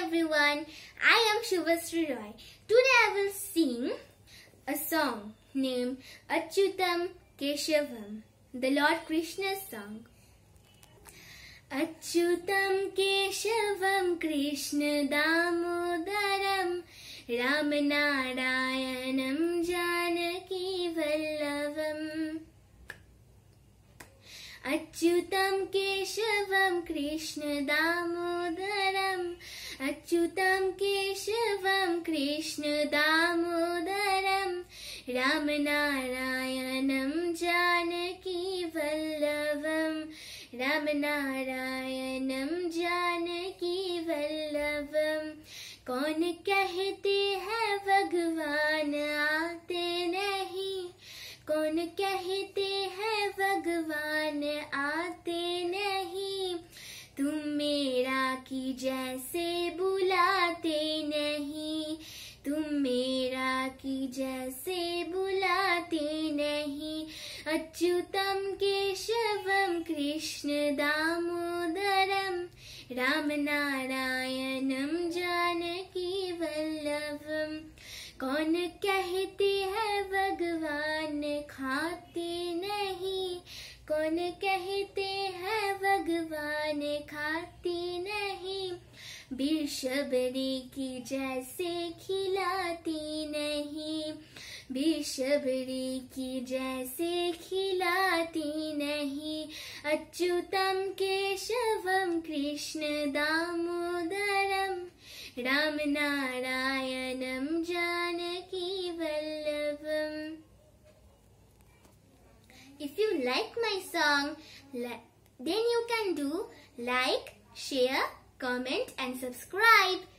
everyone, I am Shubhasri Roy. Today I will sing a song named Achyutam Keshavam, the Lord Krishna's song. Achyutam Keshavam Krishna Damodaram Ram Narayanam Janaki Vallavam. Achyutam Keshavam Krishna Damodaram Achyutam Keshavam Krishna Damodaram Ram Narayanam Janaki Vallavam Ram Narayanam Janaki Vallavam. कौन कहते हैं भगवान आते नहीं, कौन कहते हैं भगवान आते नहीं, तुम मेरा की जैसे बुलाते नहीं, तुम मेरा की जैसे बुलाते नहीं. अच्युतम केशवम कृष्ण दामोदरम राम नारायणम जानकी वल्लभम. कौन कहते हैं भगवान खाते नहीं, कौन कहते हैं भगवान खाते नहीं, बिरशबरी की जैसे खिलाते नहीं, बिरशबरी की जैसे खिलाते नहीं. Achyutam Keshavam Krishna Damodaram Ram नारायणम Janaki Vallabham. If you like my song, then you can do like, share, comment and subscribe.